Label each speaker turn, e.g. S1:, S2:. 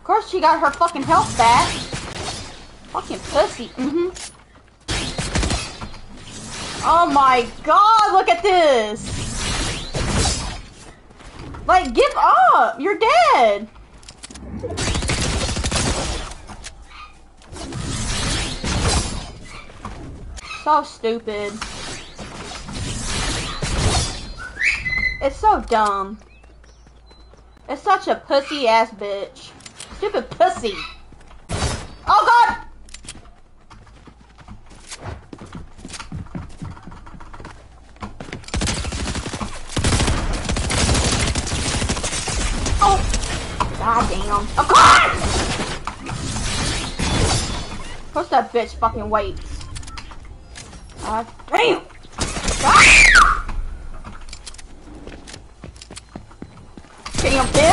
S1: Of course she got her fucking health back. Fucking pussy. Oh my god, look at this. Like, give up. You're dead. So stupid. It's so dumb. It's such a pussy ass bitch. Stupid pussy. Oh god! Oh! God damn. Of course! Of course that bitch fucking waits. God damn! God. Damn bitch!